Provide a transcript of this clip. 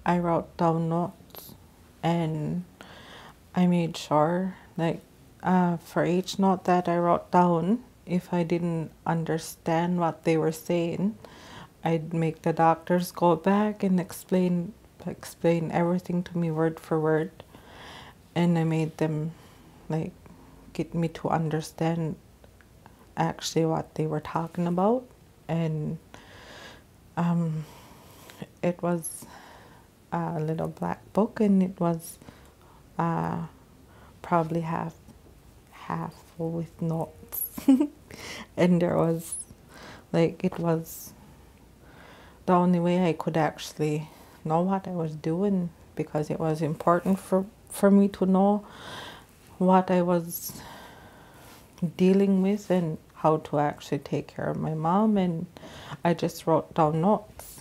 I wrote down notes, and I made sure, like, for each note that I wrote down, if I didn't understand what they were saying, I'd make the doctors go back and explain everything to me word for word, and I made them, like, get me to understand actually what they were talking about. And it was a little black book, and it was uh, probably half full with notes. And there was, like, it was the only way I could actually know what I was doing, because it was important for me to know what I was dealing with and how to actually take care of my mom. And I just wrote down notes.